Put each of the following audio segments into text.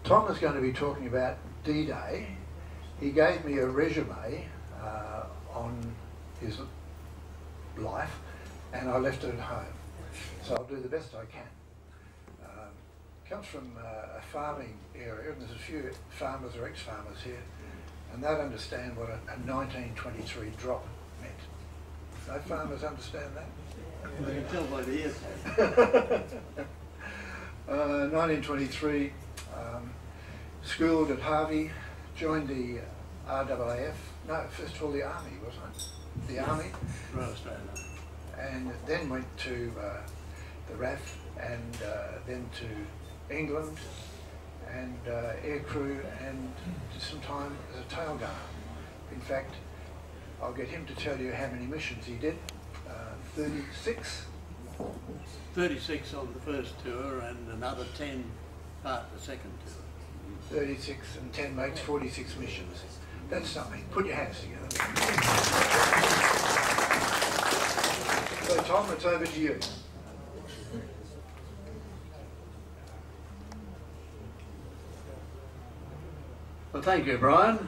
Tom was going to be talking about D-Day. He gave me a resume on his life, and I left it at home. So I'll do the best I can. Comes from a farming area, and there's a few farmers or ex-farmers here, and they'd understand what a 1923 drop meant. No farmers understand that? I can tell by the ears. 1923, schooled at Harvey, joined the RAAF, no, first of all the Army, wasn't it? The Army. Royal Australia. And then went to the RAF, and then to England, and aircrew, and did some time as a tail gunner. In fact, I'll get him to tell you how many missions he did. 36. 36 on the first tour and another 10 part the second tour. 36 and 10 makes 46 missions. That's something. Put your hands together. So Tom, it's over to you. Well, thank you, Brian.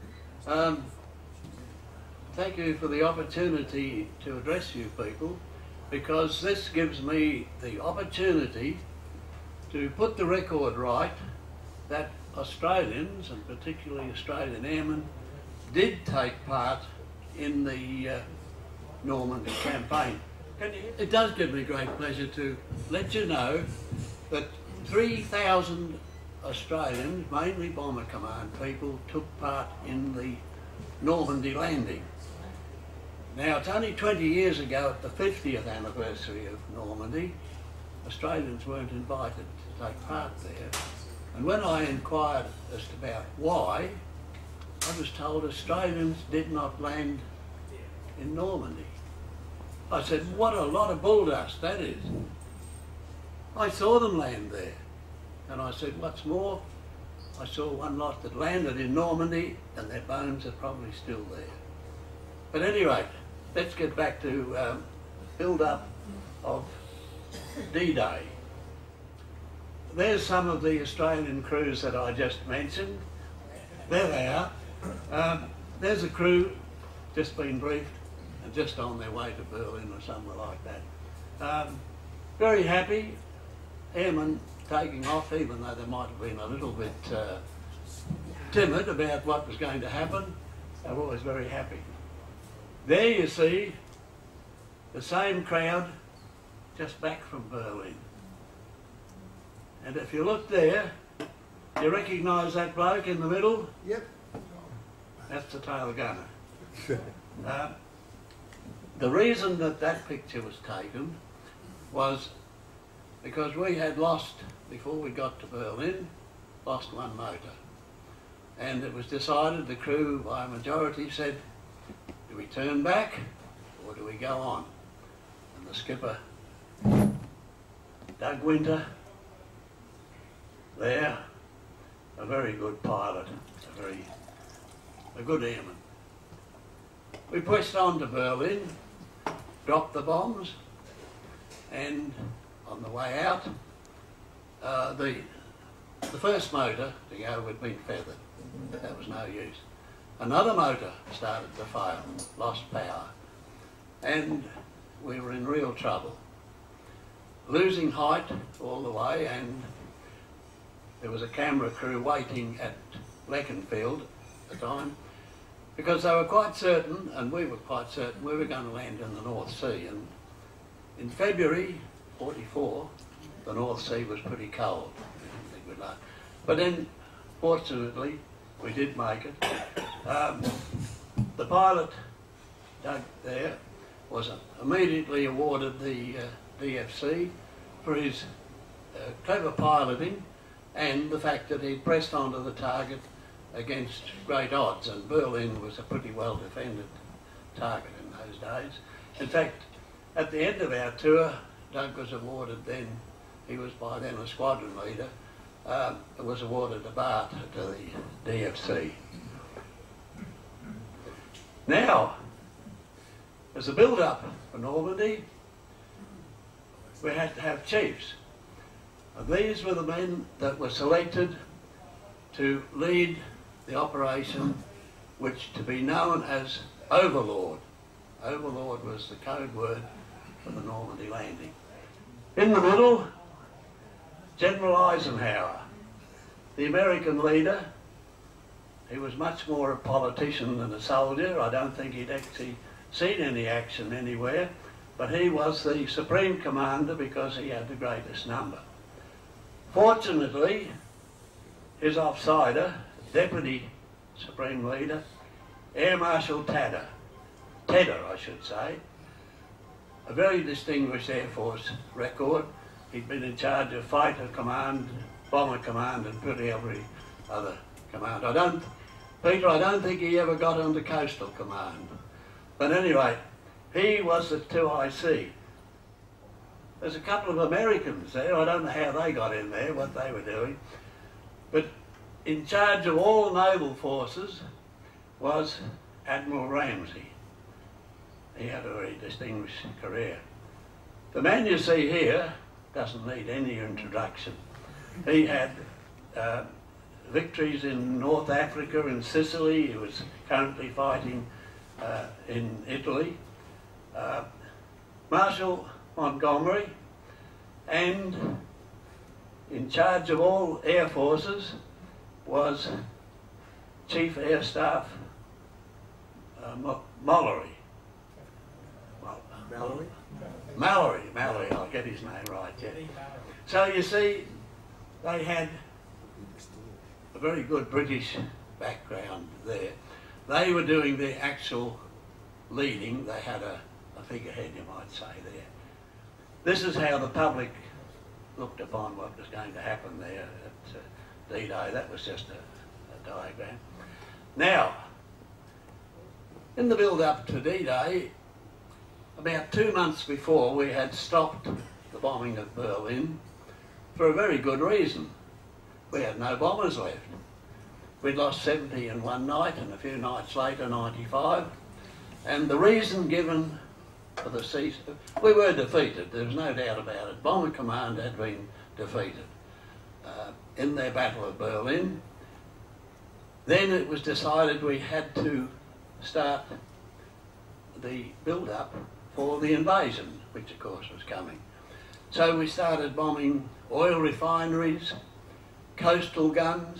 Thank you for the opportunity to address you people, because this gives me the opportunity to put the record right that Australians, and particularly Australian airmen, did take part in the Normandy campaign. It does give me great pleasure to let you know that 3,000 Australians, mainly Bomber Command people, took part in the Normandy landing. Now, it's only 20 years ago, at the 50th anniversary of Normandy, Australians weren't invited to take part there. And when I inquired as to about why, I was told Australians did not land in Normandy. I said, what a lot of bull dust that is. I saw them land there. And I said, what's more, I saw one lot that landed in Normandy, and their bones are probably still there. But at any rate, let's get back to build-up of D-Day. There's some of the Australian crews that I just mentioned. There they are. There's a crew just been briefed and just on their way to Berlin or somewhere like that. Very happy, airmen taking off, even though they might have been a little bit timid about what was going to happen. They were always very happy. There you see the same crowd just back from Berlin. And if you look there, you recognise that bloke in the middle? Yep. That's the tail gunner. The reason that that picture was taken was because we had lost, before we got to Berlin, lost one motor. And it was decided, the crew by a majority said, do we turn back or do we go on? And the skipper, Doug Winter, there, a very good pilot, a good airman. We pushed on to Berlin, dropped the bombs, and on the way out, the first motor to go had been feathered. That was no use. Another motor started to fail, lost power, and we were in real trouble. Losing height all the way, and there was a camera crew waiting at Leconfield at the time, because they were quite certain, and we were quite certain, we were going to land in the North Sea. And in February '44, the North Sea was pretty cold. We didn't think we'd like. But then, fortunately, we did make it. The pilot, Doug there, was immediately awarded the DFC for his clever piloting and the fact that he'd pressed onto the target against great odds, and Berlin was a pretty well defended target in those days. In fact, at the end of our tour, Doug was awarded then, he was by then a squadron leader, was awarded a BART to the DFC. Now, as a build-up for Normandy, we had to have chiefs. And these were the men that were selected to lead the operation which to be known as Overlord. Overlord was the code word for the Normandy landing. In the middle, General Eisenhower, the American leader. He was much more a politician than a soldier. I don't think he'd actually seen any action anywhere, but he was the supreme commander because he had the greatest number. Fortunately, his offsider, Deputy Supreme Leader, Air Marshal Tedder, I should say, a very distinguished Air Force record. He'd been in charge of fighter command, bomber command, and pretty every other command. Peter, I don't think he ever got under coastal command. But anyway, he was the 2IC. There's a couple of Americans there. I don't know how they got in there, what they were doing. But in charge of all naval forces was Admiral Ramsay. He had a very distinguished career. The man you see here doesn't need any introduction. He had victories in North Africa and Sicily. He was currently fighting in Italy. Marshal Montgomery, and in charge of all air forces was Chief Air Staff Mallory. Mallory, I'll get his name right, yeah. So you see, they had a very good British background there. They were doing the actual leading. They had a figurehead, you might say, there. This is how the public looked upon what was going to happen there at D-Day. That was just a diagram. Now, in the build-up to D-Day, about 2 months before, we had stopped the bombing of Berlin for a very good reason. We had no bombers left. We'd lost 70 in one night, and a few nights later, 95. And the reason given for the cease, we were defeated, there's no doubt about it. Bomber Command had been defeated in their Battle of Berlin. Then it was decided we had to start the build-up for the invasion, which of course was coming. So we started bombing oil refineries, coastal guns,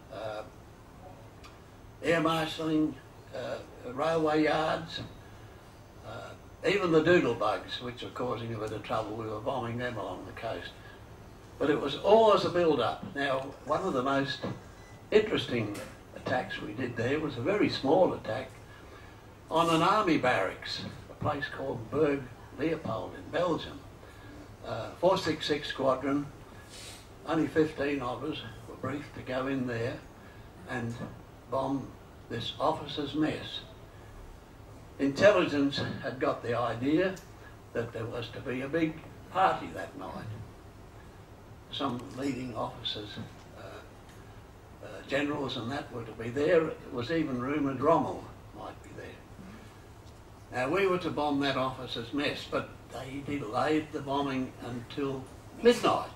air marshalling, railway yards, even the doodlebugs, which were causing a bit of trouble. We were bombing them along the coast. But it was always a build-up. Now, one of the most interesting attacks we did there was a very small attack on an army barracks, a place called Berg Leopold in Belgium. 466 Squadron, only 15 of us were briefed to go in there and bomb this officers' mess. Intelligence had got the idea that there was to be a big party that night. Some leading officers, generals and that were to be there. It was even rumoured Rommel might be there. Now we were to bomb that officers' mess, but they delayed the bombing until midnight.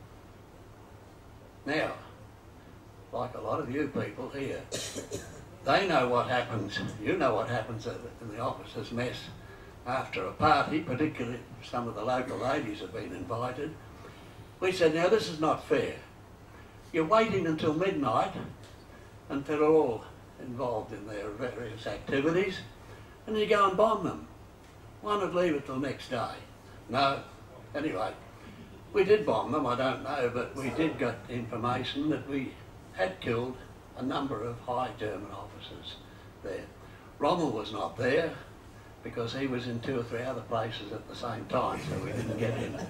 Now, like a lot of you people here, they know what happens, you know what happens in the officers' mess after a party, particularly some of the local ladies have been invited. We said, now this is not fair. You're waiting until midnight until they're all involved in their various activities, and you go and bomb them. Why not leave it till next day? No. Anyway, we did bomb them, I don't know, but we did get information that we had killed a number of high German officers there. Rommel was not there because he was in 2 or 3 other places at the same time, so we didn't get him.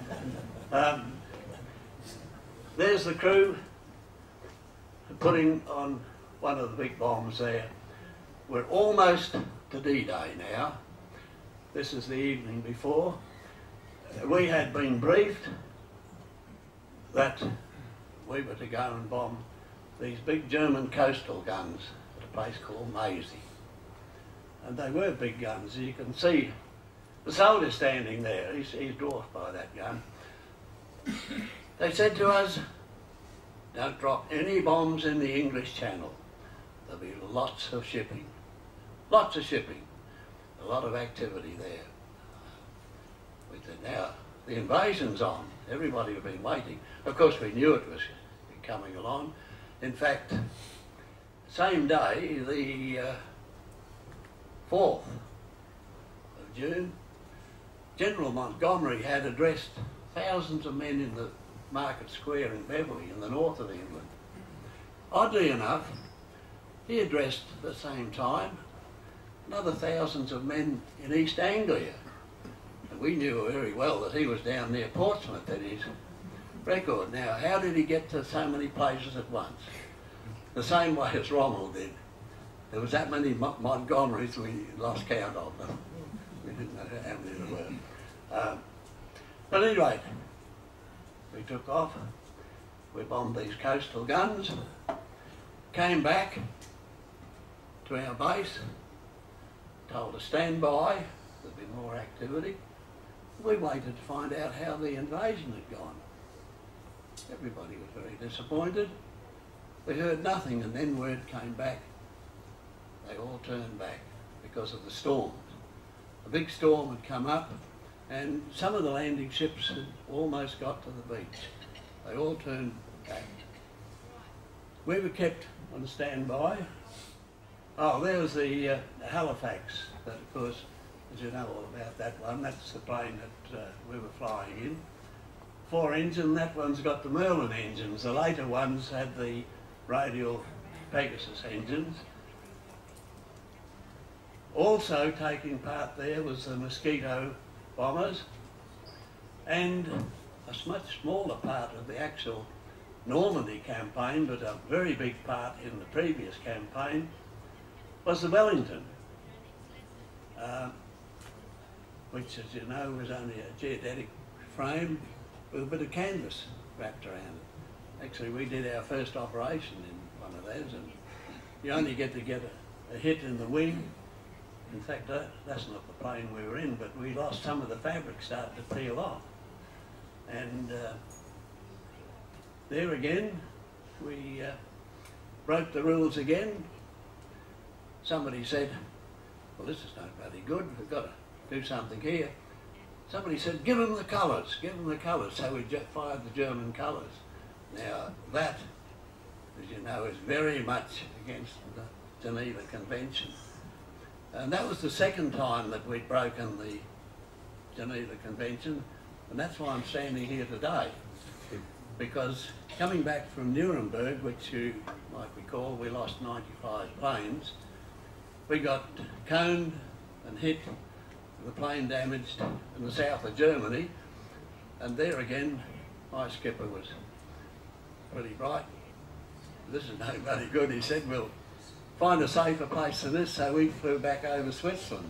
There's the crew putting on one of the big bombs there. We're almost to D-Day now. This is the evening before. We had been briefed that we were to go and bomb these big German coastal guns at a place called Maisie. And they were big guns. As you can see, the soldier standing there, he's dwarfed by that gun. They said to us, don't drop any bombs in the English Channel. There'll be lots of shipping, a lot of activity there. Now, the invasion's on. Everybody had been waiting. Of course, we knew it was coming along. In fact, same day, the 4th of June, General Montgomery had addressed thousands of men in the Market Square in Beverley in the north of England. Oddly enough, he addressed at the same time another thousands of men in East Anglia. And we knew very well that he was down near Portsmouth at his record. Now, how did he get to so many places at once? The same way as Rommel did. There was that many Montgomerys, we lost count of them. We didn't know how many there were. But anyway, we took off. We bombed these coastal guns, came back to our base, told to stand by, there'd be more activity. We waited to find out how the invasion had gone. Everybody was very disappointed. We heard nothing, and then word came back. They all turned back because of the storms. A big storm had come up, and some of the landing ships had almost got to the beach. They all turned back. We were kept on standby. Oh, there was the Halifax, that of course, as you know all about that one, that's the plane that we were flying in. 4-engine, that one's got the Merlin engines. The later ones had the radial Pegasus engines. Also taking part there was the Mosquito bombers, and a much smaller part of the actual Normandy campaign, but a very big part in the previous campaign, was the Wellington, which, as you know, was only a geodetic frame with a bit of canvas wrapped around it. Actually, we did our first operation in one of those, and you only get a hit in the wing. In fact, that's not the plane we were in, but we lost some of the fabric started to peel off. And there again, we broke the rules again. Somebody said, well, this is not bloody good, we've got to do something here. Somebody said, give them the colours, give them the colours. So we fired the German colours. Now that, as you know, is very much against the Geneva Convention. And that was the second time that we'd broken the Geneva Convention, and that's why I'm standing here today. Because coming back from Nuremberg, which you might recall, we lost 95 planes, we got coned and hit, the plane damaged in the south of Germany, and there again, my skipper was pretty bright. This is no bloody good, he said, we'll find a safer place than this, so we flew back over Switzerland.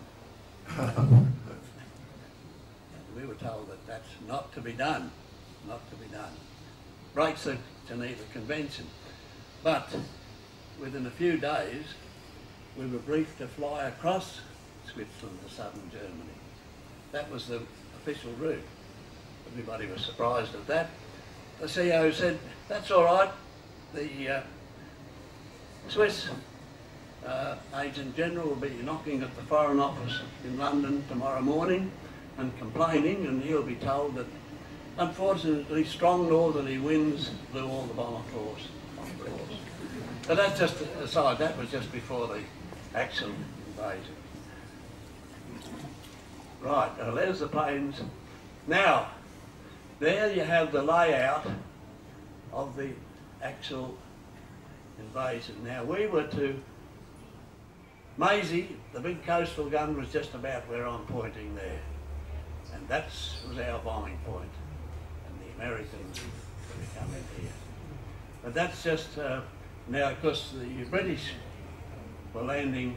We were told that that's not to be done, not to be done. Breaks the Geneva Convention. But within a few days, we were briefed to fly across Switzerland to southern Germany. That was the official route. Everybody was surprised at that. The CEO said, that's all right, the Swiss Agent General will be knocking at the Foreign Office in London tomorrow morning and complaining, and he'll be told that unfortunately strong northerly winds blew all the bomber claws off the course. But that's just aside, that was just before the actual invasion. Right, there's the planes. Now, there you have the layout of the actual invasion. Now, we were to Maisie, the big coastal gun was just about where I'm pointing there. And that was our bombing point. And the Americans would come in here. But that's just, now of course the British were landing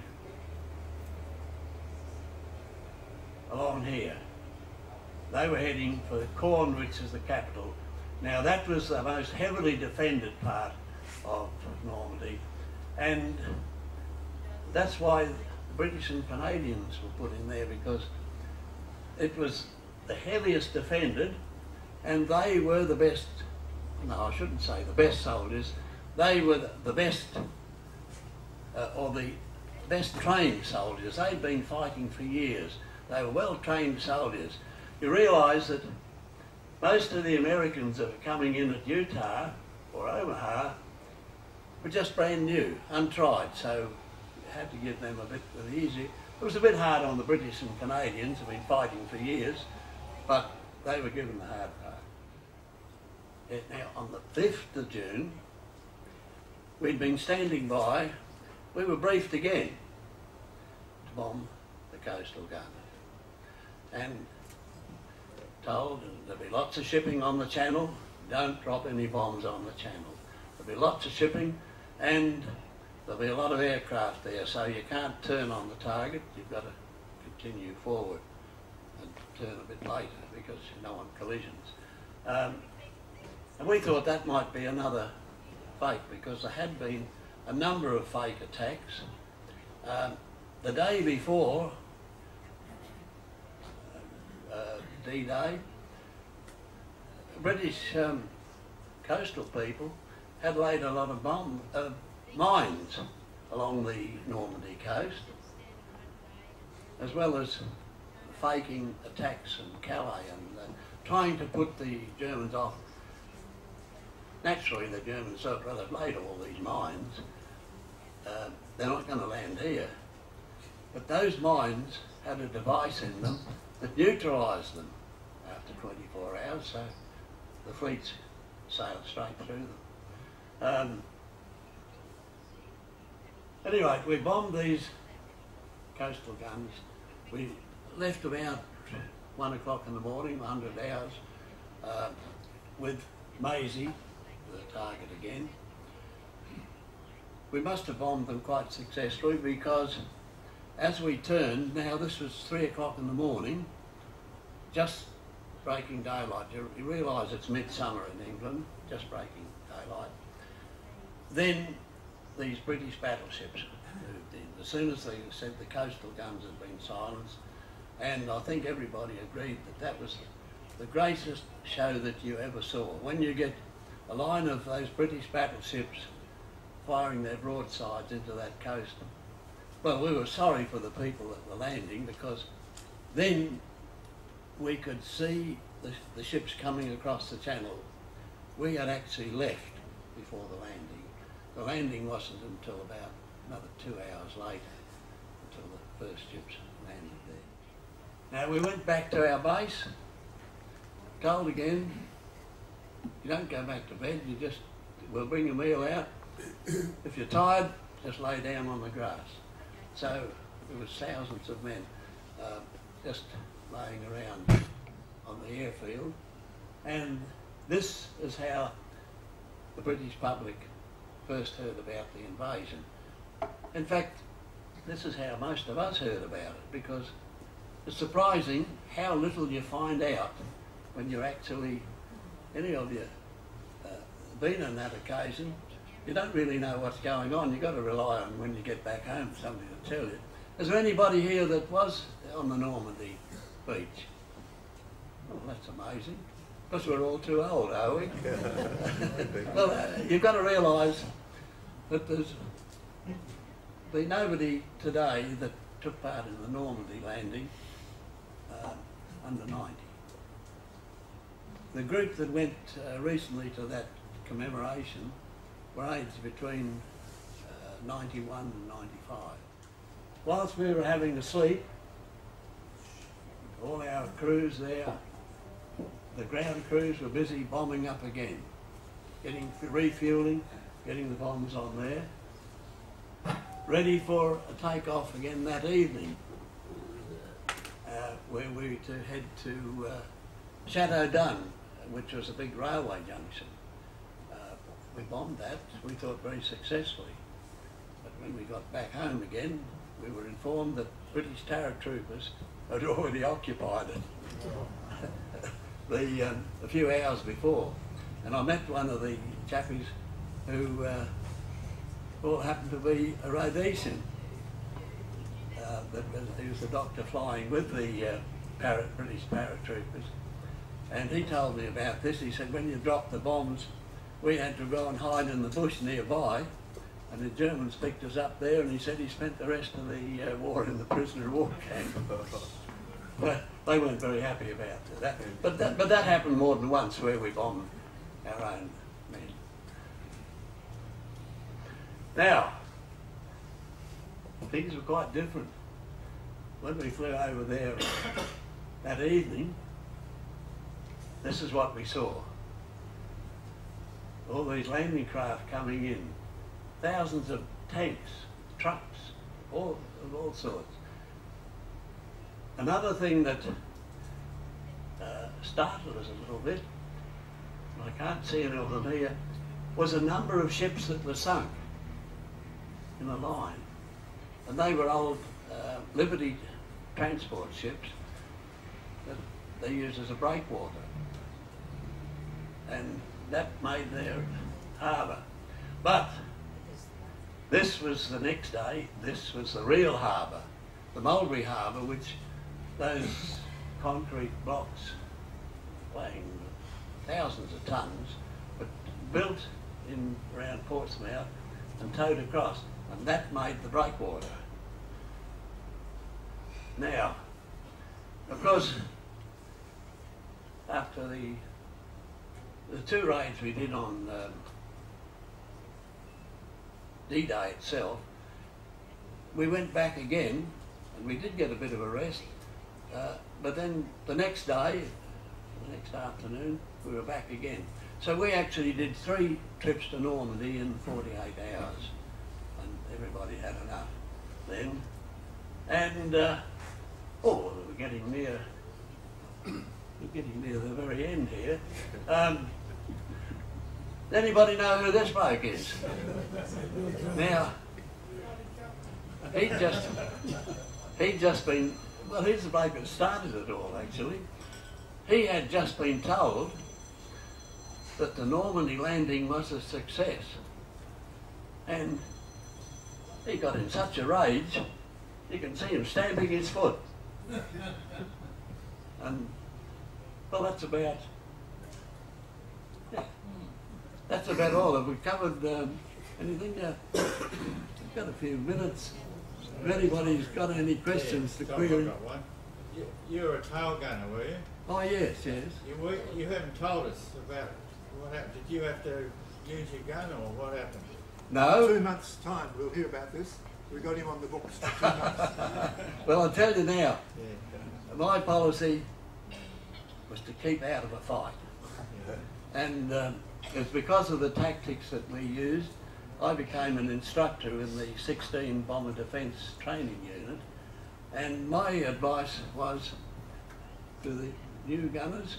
along here. They were heading for Caen, which is the capital. Now that was the most heavily defended part of Normandy, and that's why the British and Canadians were put in there, because it was the heaviest defended and they were the best no, I shouldn't say the best soldiers, they were the best, or the best trained soldiers. They'd been fighting for years. They were well trained soldiers. You realise that most of the Americans that were coming in at Utah or Omaha were just brand new, untried, so you had to give them a bit of the easy. It was a bit hard on the British and Canadians who've been fighting for years, but they were given the hard part. Now, on the 5th of June, we'd been standing by, we were briefed again to bomb the coastal gun. And told there'll be lots of shipping on the channel, don't drop any bombs on the channel. There'll be lots of shipping and there'll be a lot of aircraft there, so you can't turn on the target, you've got to continue forward and turn a bit later because you don't want collisions. And we thought that might be another fake because there had been a number of fake attacks. The day before D-Day, British coastal people had laid a lot of mines along the Normandy coast, as well as faking attacks in Calais and trying to put the Germans off. Naturally, the Germans thought, well, they've laid all these mines, they're not going to land here. But those mines had a device in them that neutralised them after 24 hours, so the fleets sailed straight through them. Anyway, we bombed these coastal guns. We left about 1 o'clock in the morning, 100 hours, with Maisie, the target again. We must have bombed them quite successfully because as we turned, now this was 3 o'clock in the morning, just breaking daylight. You realise it's midsummer in England, just breaking daylight. Then these British battleships moved in. As soon as they said the coastal guns had been silenced, and I think everybody agreed that that was the greatest show that you ever saw. When you get a line of those British battleships firing their broadsides into that coast, well, we were sorry for the people that were landing because then we could see the ships coming across the channel. We had actually left before the landing. The landing wasn't until about another 2 hours later, until the first ships landed there. Now we went back to our base, told again, you don't go back to bed, you just, we'll bring a meal out. If you're tired, just lay down on the grass. So there was thousands of men just laying around on the airfield, and this is how the British public first heard about the invasion. In fact, this is how most of us heard about it, because it's surprising how little you find out when you're actually, any of you been on that occasion. You don't really know what's going on. You've got to rely on when you get back home somebody to tell you. Is there anybody here that was on the Normandy beach? Oh, that's amazing. Because we're all too old, are we? Well, you've got to realise that there's been nobody today that took part in the Normandy landing under 90. The group that went recently to that commemoration were aged between 91 and 95. Whilst we were having a sleep, all our crews there, the ground crews were busy bombing up again, getting refuelling, getting the bombs on there, ready for a take-off again that evening, where we were to head to Chateau Dun, which was a big railway junction. We bombed that, we thought very successfully. But when we got back home again, we were informed that British paratroopers had already occupied it a few hours before. And I met one of the chappies who all happened to be a Rhodesian. He was the doctor flying with the British paratroopers. And he told me about this. He said, when you drop the bombs we had to go and hide in the bush nearby, and the Germans picked us up there, and he said he spent the rest of the war in the prisoner of war camp. But they weren't very happy about that. But that happened more than once, where we bombed our own men. Now, things were quite different. When we flew over there that evening, this is what we saw. All these landing craft coming in, thousands of tanks, trucks, of all sorts. Another thing that startled us a little bit, I can't see any of them here, was a number of ships that were sunk in a line. And they were old Liberty transport ships that they used as a breakwater. And that made their harbour. But this was the next day, this was the real harbour, the Mulberry Harbour, which those concrete blocks weighing thousands of tons, but built in around Portsmouth and towed across, and that made the breakwater. Now, of course, after the two raids we did on D-Day itself, we went back again, and we did get a bit of a rest, but then the next day, the next afternoon, we were back again. So we actually did 3 trips to Normandy in 48 hours, and everybody had enough then. And oh, we're getting near the very end here. Anybody know who this bloke is? Now, he'd just been, well, he's the bloke that started it all, actually. He had just been told that the Normandy landing was a success. And he got in such a rage, you can see him stamping his foot. And, well, that's about all. Have we covered anything? We've got a few minutes. If anybody's got any questions to query. You were a tail gunner, were you? Oh, yes, yes. You haven't told us about what happened. Did you have to use your gun, or what happened? No. 2 months' time, we'll hear about this. We got him on the books for 2 months. Well, I'll tell you now, Yeah. my policy was to keep out of a fight. And it's because of the tactics that we used, I became an instructor in the 16 Bomber Defence Training Unit, and my advice was to the new gunners,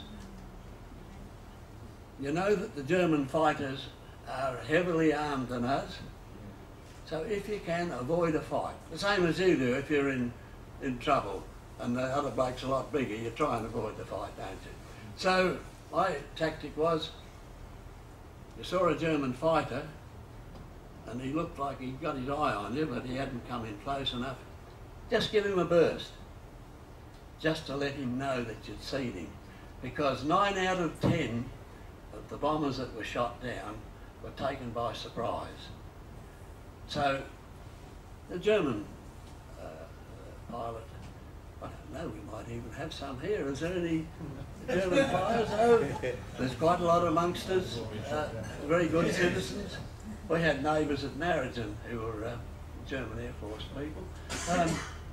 you know that the German fighters are heavily armed than us, so if you can, avoid a fight. The same as you do if you're in trouble and the other bloke's a lot bigger, you try and avoid the fight, don't you? So my tactic was, you saw a German fighter and he looked like he'd got his eye on you, but he hadn't come in close enough, just give him a burst, just to let him know that you'd seen him. Because 9 out of 10 of the bombers that were shot down were taken by surprise. So the German pilot, I don't know, we might even have some here. Is there any German pilots? Oh, there's quite a lot amongst us, very good citizens. We had neighbours at Narrogin who were German Air Force people.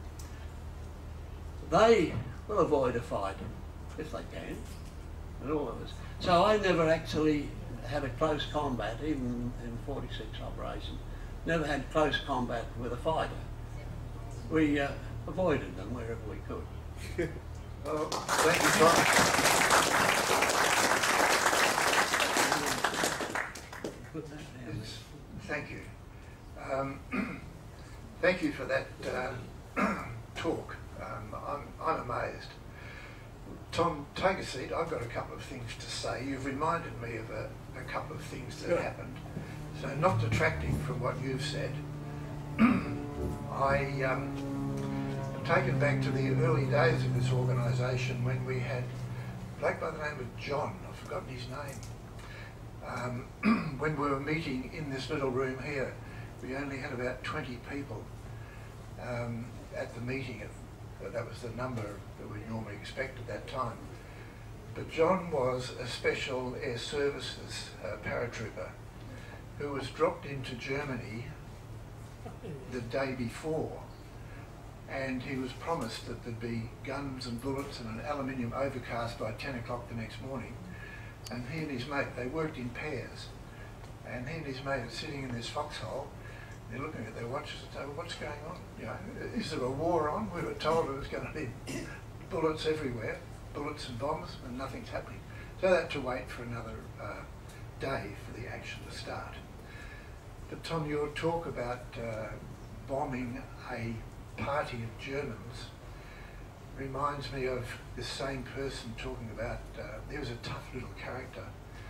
They will avoid a fight if they can, and all of us. So I never actually had a close combat, even in 46 operations. Never had close combat with a fighter. We avoided them wherever we could. Well, thank you, Tom. Put that down. Yes, thank you. Thank you for that talk. I'm amazed. Tom, take a seat. I've got a couple of things to say. You've reminded me of a couple of things that happened. So not detracting from what you've said, I am taken back to the early days of this organisation when we had a bloke by the name of John, I've forgotten his name, when we were meeting in this little room here, we only had about 20 people at the meeting. That was the number that we normally expect at that time. But John was a special air services paratrooper who was dropped into Germany the day before, and he was promised that there'd be guns and bullets and an aluminium overcast by 10 o'clock the next morning. And he and his mate, they worked in pairs, and he and his mate are sitting in this foxhole. They're looking at their watches and say, well, what's going on? You know, is there a war on? We were told it was going to be bullets everywhere, bullets and bombs, and nothing's happening. So they had to wait for another day for the action to start. But Tom, your talk about bombing a party of Germans reminds me of this same person talking about, he was a tough little character.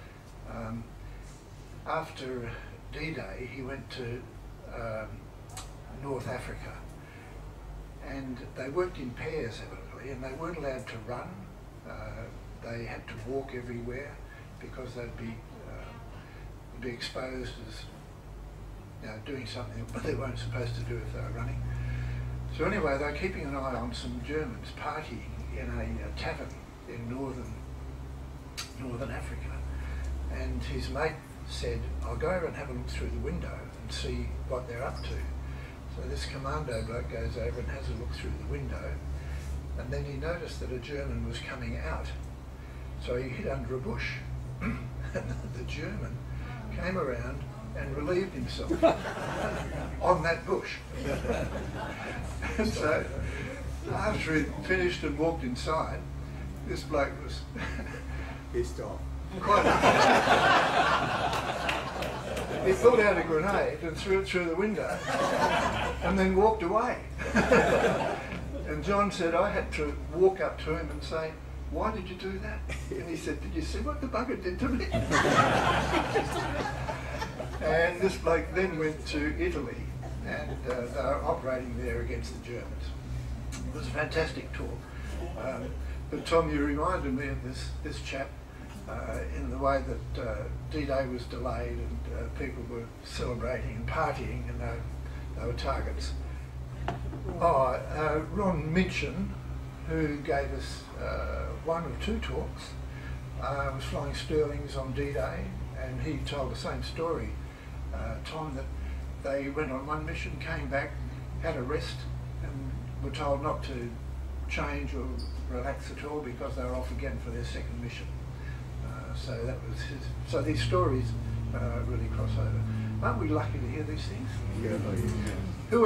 After D-Day, he went to North Africa, and they worked in pairs evidently, and they weren't allowed to run. They had to walk everywhere because they'd be exposed as, you know, doing something that they weren't supposed to do if they were running. So anyway, they were keeping an eye on some Germans partying in a tavern in northern Africa, and his mate said, I'll go over and have a look through the window and see what they're up to. So this commando bloke goes over and has a look through the window, and then he noticed that a German was coming out. So he hid under a bush, and the German came around and relieved himself on that bush. So after he'd finished and walked inside, this bloke was Pissed off. quite he pulled out a grenade and threw it through the window and then walked away. And John said, I had to walk up to him and say, why did you do that? And he said, did you see what the bugger did to me? And this bloke then went to Italy, and they were operating there against the Germans. It was a fantastic talk. But Tom, you reminded me of this chap in the way that D-Day was delayed, and people were celebrating and partying, and they were targets. Ron Minchin, who gave us one or two talks, was flying Stirlings on D-Day, and he told the same story, Tom, that they went on one mission, came back, had a rest, and were told not to change or relax at all because they were off again for their second mission. So that was his. So these stories really cross over. Aren't we lucky to hear these things? Yeah. Who